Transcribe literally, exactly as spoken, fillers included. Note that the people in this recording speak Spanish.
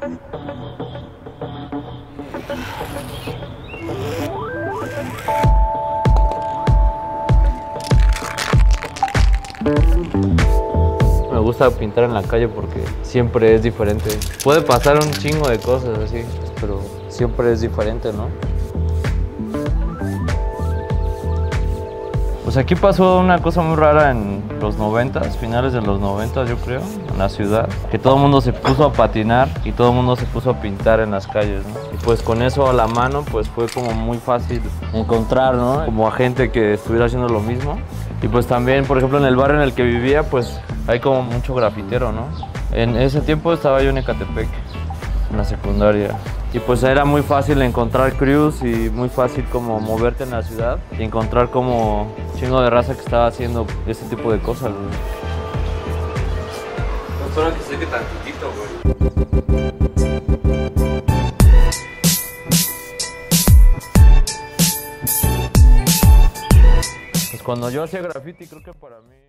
Me gusta pintar en la calle porque siempre es diferente. Puede pasar un chingo de cosas así, pero siempre es diferente, ¿no? Pues aquí pasó una cosa muy rara en los noventas, finales de los noventas yo creo, en la ciudad, que todo el mundo se puso a patinar y todo el mundo se puso a pintar en las calles, ¿no? Y pues con eso a la mano pues fue como muy fácil encontrar, ¿no? Como a gente que estuviera haciendo lo mismo. Y pues también, por ejemplo, en el barrio en el que vivía, pues hay como mucho grafitero, ¿no? En ese tiempo estaba yo en Ecatepec, en la secundaria. Y pues era muy fácil encontrar crews y muy fácil como moverte en la ciudad y encontrar como chingo de raza que estaba haciendo ese tipo de cosas, güey. No solo que sé que tantitito, güey. Pues cuando yo hacía graffiti creo que para mí...